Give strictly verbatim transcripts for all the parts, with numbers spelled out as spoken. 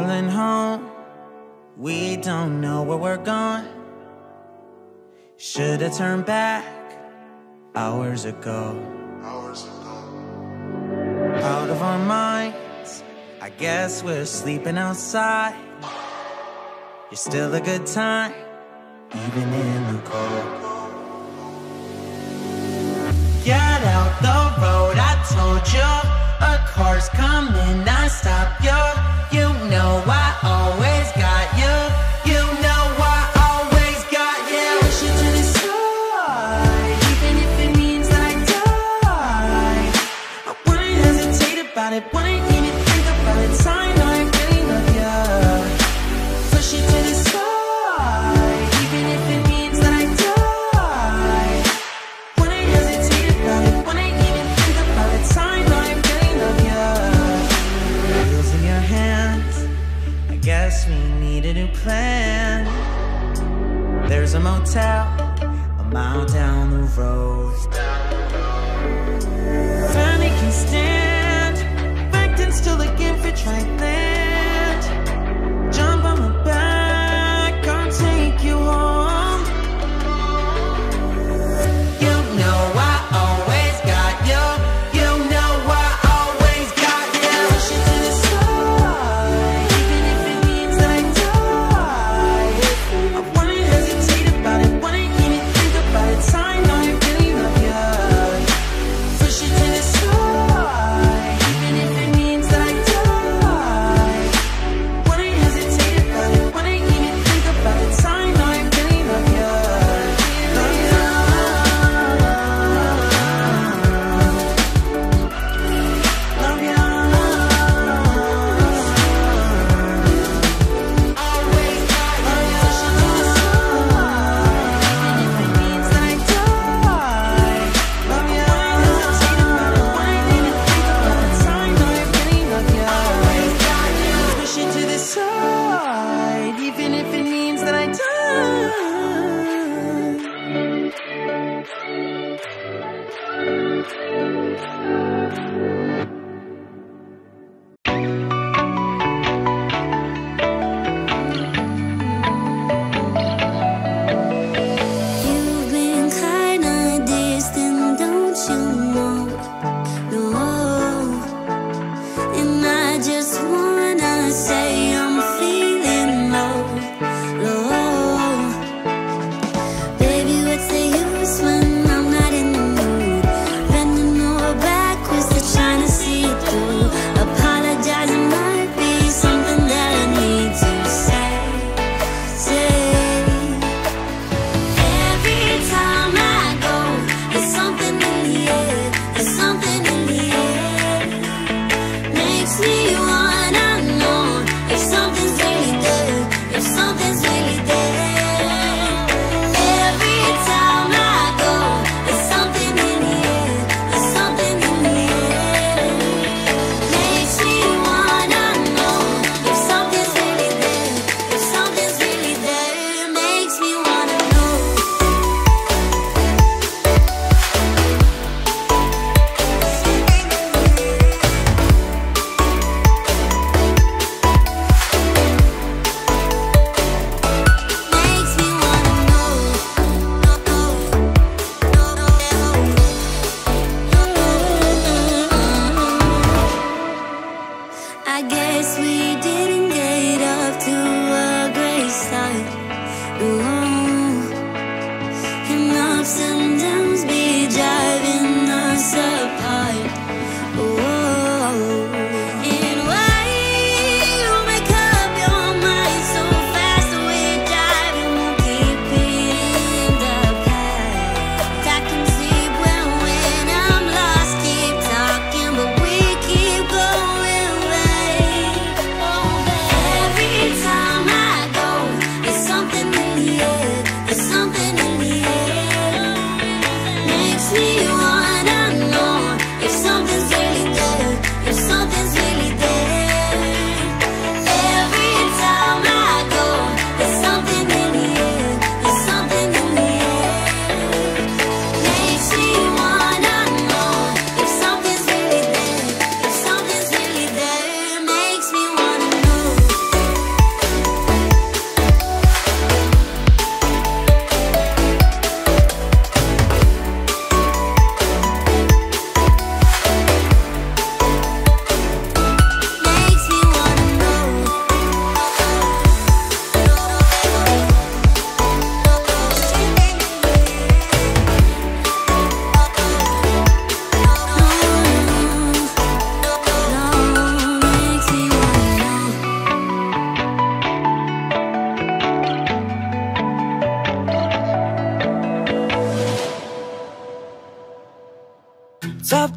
Stumbling home, we don't know where we're going. Should've turned back hours ago. Hours ago. Out of our minds, I guess we're sleeping outside. You're still a good time, even in the cold. Get out the road, I told you. A car's coming, I stop you. You know I always got you. You know I always got you. Push you to the side, even if it means that I die. I wouldn't hesitate about it, wouldn't even think about it. I know I really love you. Push you to the side, even if it means that I die. Wouldn't hesitate about it, wouldn't even think about it. I know I really love you. Wheels in your hands, I guess we need a new plan. There's a motel a mile down the road. Finally can stand, backed and still looking for dry land. Jump on my back, I'll take you home. You know I always got you. You know I always got you. Push you to the side, even if it means that I die. I wouldn't hesitate about it, wouldn't even think about it. I know I really love you. Push you to the side, even if it means that I die.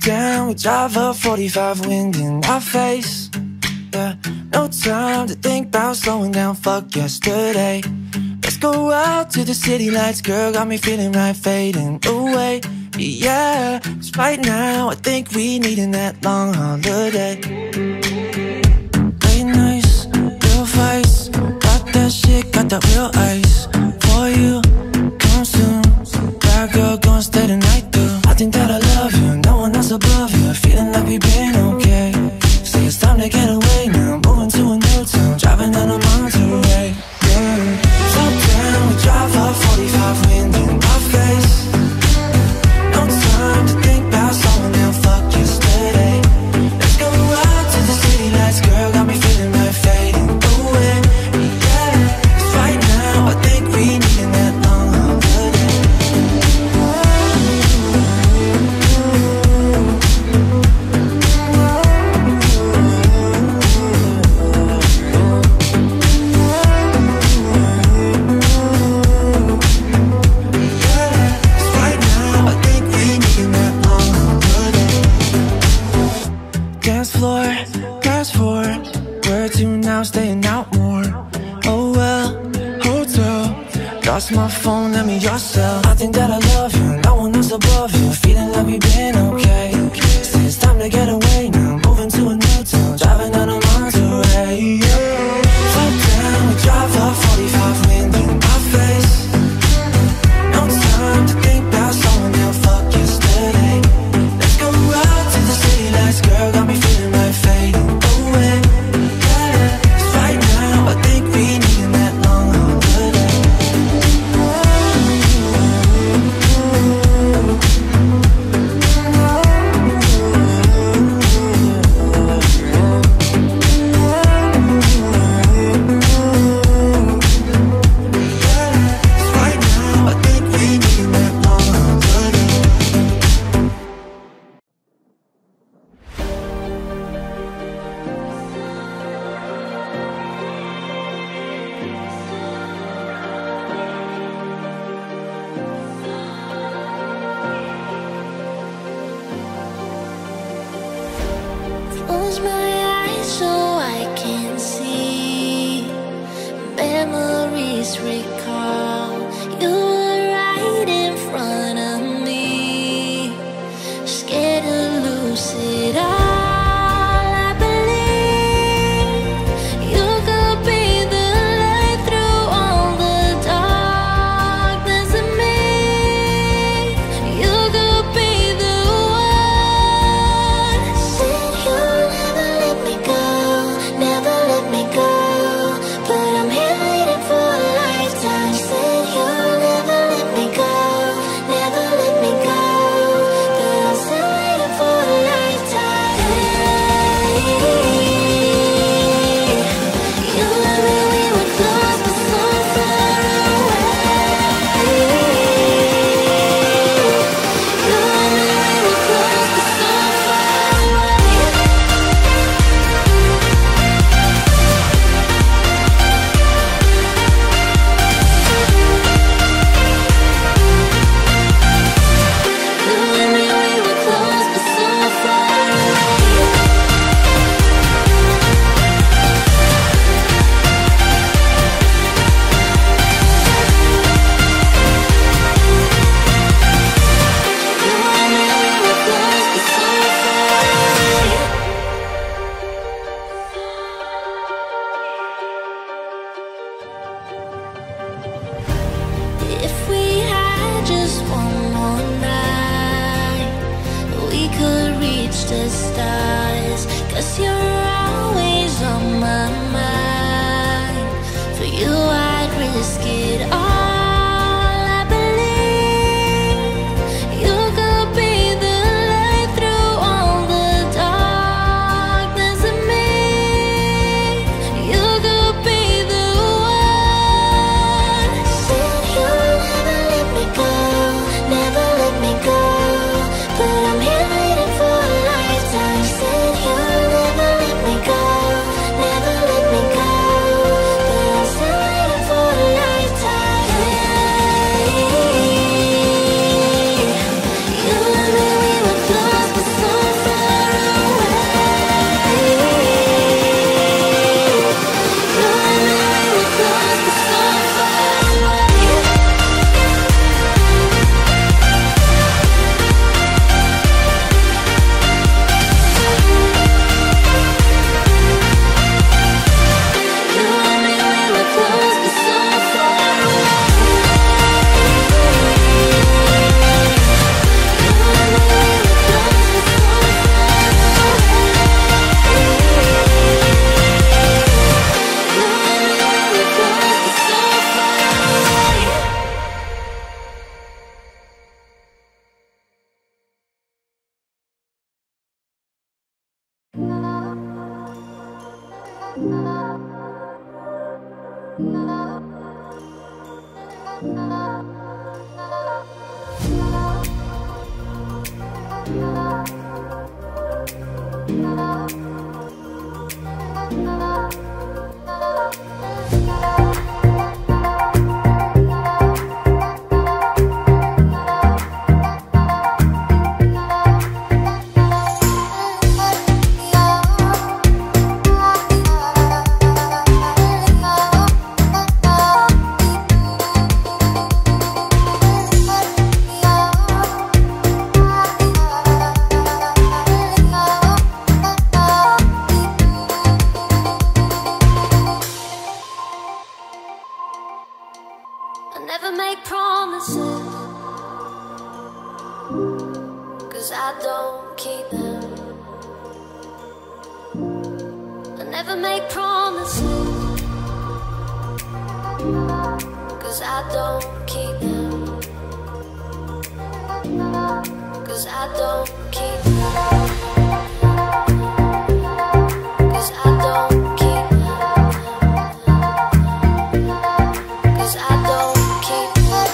down, we drive up forty-five, wind in our face. Yeah, no time to think about slowing down, fuck yesterday. Let's go out to the city lights, girl, got me feeling right, fading away. Yeah, 'cause right now I think we needin' that long holiday. Late nights, real fights, got that shit, got that real ice. For you, come soon, bad girl, gon' stay the night through. I think that I love you, no one else above you, feeling like we've been okay. Say it's time to get away now, moving to a new town, driving down a Monterey. Yeah, slow down, we drive up forty-five, wind in our face. No time to think about slowing down, fuck yesterday. Let's go out to the city lights, girl, got me feeling right, fading away. Yeah, 'cause right now I think we needin' that long holiday. Dance floor, grass for where to now, staying out more. Oh well, hotel, lost my phone, let me your cell. I think that I love you, no one else above you, feeling like we've been okay. Say it's time to get away now, moving to a new town, driving down a Monterey. Yeah, slow down, we drive up forty-five, wind in our face. No time to think about slowing down, fuck yesterday. Let's go out to the city lights, girl, got me feeling right, fading away. Yeah, 'cause right now I think we needin' that long holiday. Close my eyes so I can see. Memories recall. You were right in front of me. Scared to lose it all. I believe you could be the light through all the darkness of me. You could be the one. Said you'll never let me go, never let me go. But I'm here waiting for a lifetime. Said you'll never let me go, never let me go. But I'm still waiting for a lifetime. You and me, we were close, but so far away. You and me, we were close, but so far away. You and me, we were close, but so far away. You and me, we were close, but so far away. If we had just one more night, we could reach the stars. 'Cause you're always on my mind. For you I'd risk it all. I believe you could be the light through all the darkness of me. You could be the one. Said you'll never let me go, never let me go. But I'm here waiting for a lifetime. Said you'll never let me go, never let I never make promises, 'cause I don't keep them. I never make promises, 'cause I don't keep them. 'Cause I don't keep them. 'Cause I don't keep them. 'Cause I don't keep them.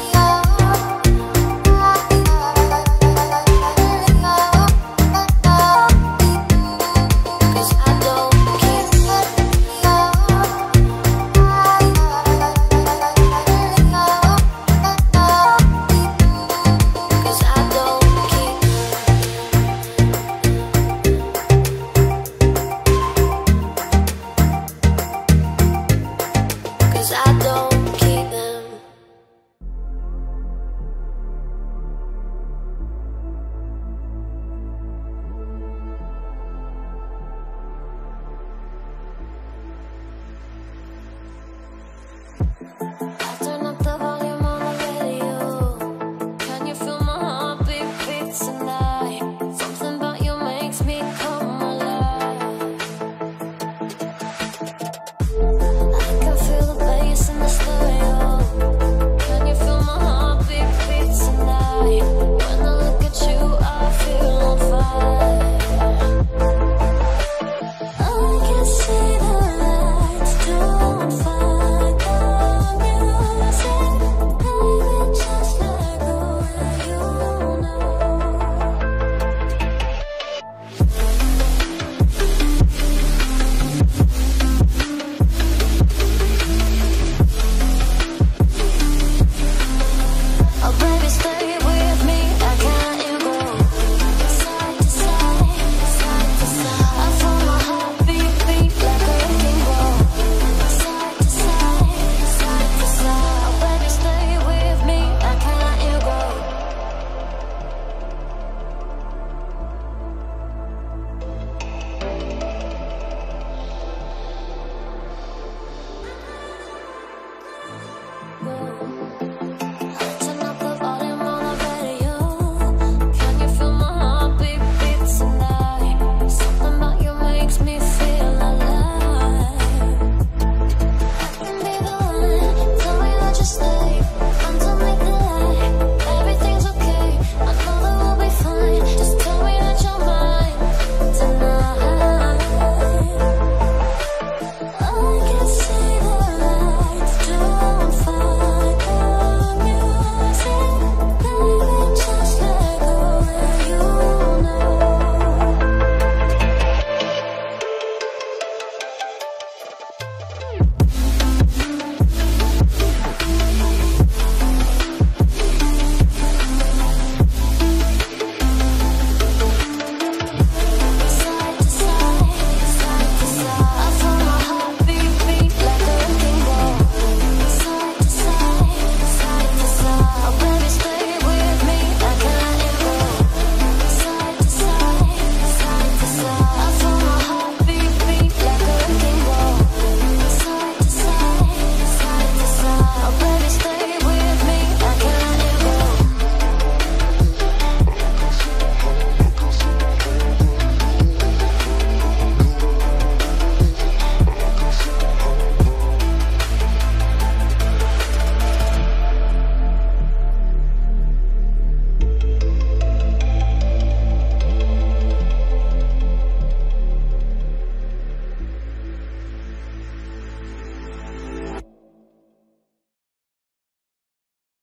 'Cause I don't keep them. 'Cause I don't keep them. 'Cause I don't keep them. We'll be right back.